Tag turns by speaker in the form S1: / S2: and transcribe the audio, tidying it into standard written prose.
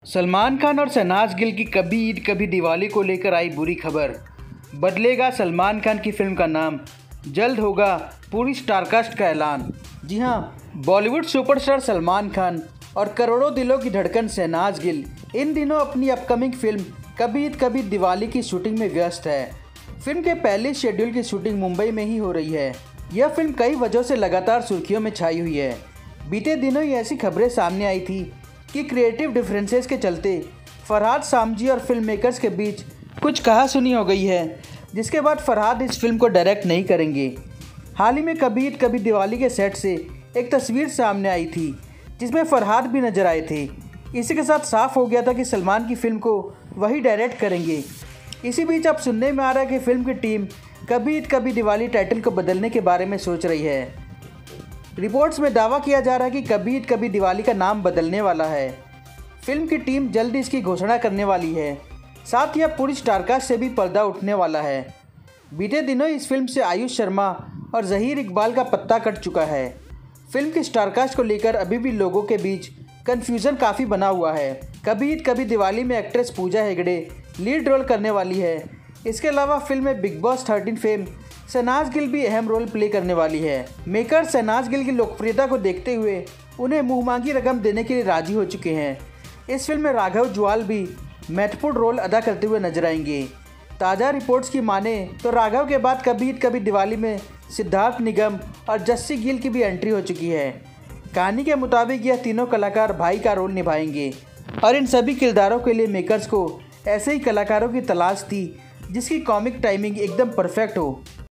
S1: सलमान खान और शहनाज गिल की कभी ईद कभी दिवाली को लेकर आई बुरी खबर। बदलेगा सलमान खान की फिल्म का नाम, जल्द होगा पूरी स्टारकास्ट का ऐलान। जी हाँ, बॉलीवुड सुपरस्टार सलमान खान और करोड़ों दिलों की धड़कन शहनाज गिल इन दिनों अपनी अपकमिंग फिल्म कभी ईद कभी दिवाली की शूटिंग में व्यस्त है। फिल्म के पहले शेड्यूल की शूटिंग मुंबई में ही हो रही है। यह फिल्म कई वजहों से लगातार सुर्खियों में छाई हुई है। बीते दिनों ही ऐसी खबरें सामने आई थी कि क्रिएटिव डिफरेंसेस के चलते फरहाद सामजी और फिल्म मेकर्स के बीच कुछ कहासुनी हो गई है, जिसके बाद फरहाद इस फिल्म को डायरेक्ट नहीं करेंगे। हाल ही में कभी ईद कभी दिवाली के सेट से एक तस्वीर सामने आई थी जिसमें फरहाद भी नजर आए थे। इसी के साथ साफ हो गया था कि सलमान की फिल्म को वही डायरेक्ट करेंगे। इसी बीच अब सुनने में आ रहा है कि फिल्म की टीम कभी ईद कभी दिवाली टाइटल को बदलने के बारे में सोच रही है। रिपोर्ट्स में दावा किया जा रहा है कि कभी ईद कभी दिवाली का नाम बदलने वाला है। फिल्म की टीम जल्द इसकी घोषणा करने वाली है। साथ ही अब पूरी स्टारकास्ट से भी पर्दा उठने वाला है। बीते दिनों इस फिल्म से आयुष शर्मा और ज़हीर इकबाल का पत्ता कट चुका है। फिल्म की स्टारकास्ट को लेकर अभी भी लोगों के बीच कन्फ्यूज़न काफ़ी बना हुआ है। कभी ईद कभी दिवाली में actress Pooja Hegde lead role करने वाली है। इसके अलावा फिल्म में Bigg Boss 13 fame Shehnaaz Gill भी अहम रोल प्ले करने वाली है। मेकर शहनाज गिल की लोकप्रियता को देखते हुए उन्हें मुंहमांगी रकम देने के लिए राजी हो चुके हैं। इस फिल्म में राघव जुआल भी महत्वपूर्ण रोल अदा करते हुए नजर आएंगे। ताज़ा रिपोर्ट्स की माने तो राघव के बाद कभी ईद कभी दिवाली में सिद्धार्थ निगम और जस्सी गिल की भी एंट्री हो चुकी है। कहानी के मुताबिक यह तीनों कलाकार भाई का रोल निभाएंगे और इन सभी किरदारों के लिए मेकर्स को ऐसे ही कलाकारों की तलाश थी जिसकी कॉमिक टाइमिंग एकदम परफेक्ट हो।